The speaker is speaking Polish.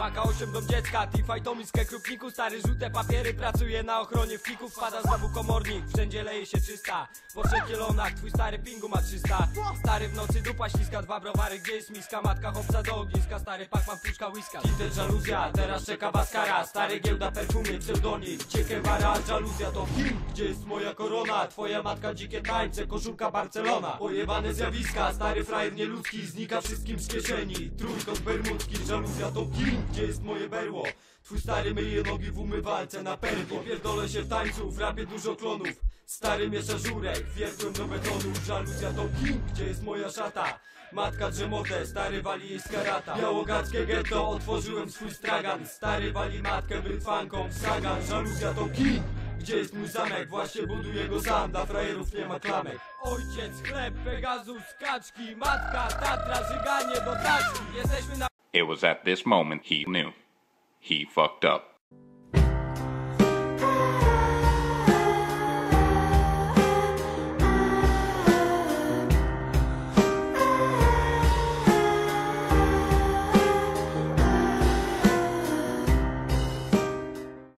Paka 8 dom dziecka, T-Fight to miskę krupniku. Stary żółte papiery, pracuje na ochronie wkików. Wpada znowu komornik, wszędzie leje się 300. Po 3 kielonach, twój stary pingu ma 300. Stary w nocy dupa śliska, 2 browary, gdzie jest miska. Matka chłopca do ogniska, stary Pacman puszka whisky. Tinted żaluzja, teraz czeka baskara. Stary giełda perfumie, pseudonim Ciekewara, żaluzja to film. Gdzie jest moja korona? Twoja matka dzikie tańce, koszulka Barcelona. Pojebane zjawiska, stary frajer nieludzki, znika wszystkim z kieszeni. Trójkąt bermudzki, żaluzja to kim? Gdzie jest moje berło? Twój stary myje nogi w umywalce na perło. Pierdolę się w tańcu, w rapie dużo klonów. Stary miesza żurek, wiertłem do betonu. Żaluzja to kim? Gdzie jest moja szata? Matka drzemotę, stary wali jej z karata. Białogardzkie getto, otworzyłem swój stragan. Stary wali matkę brytwanką w sagan. Żaluzja to kim? Gdzie jest mój zamek? Właśnie buduję go sam. Dla frajerów nie ma klamek. Ojciec, chleb, Pegasus, kaczki. Matka, Tatra, żyganie do taczki. Jesteśmy na... It was at this moment he knew. He fucked up.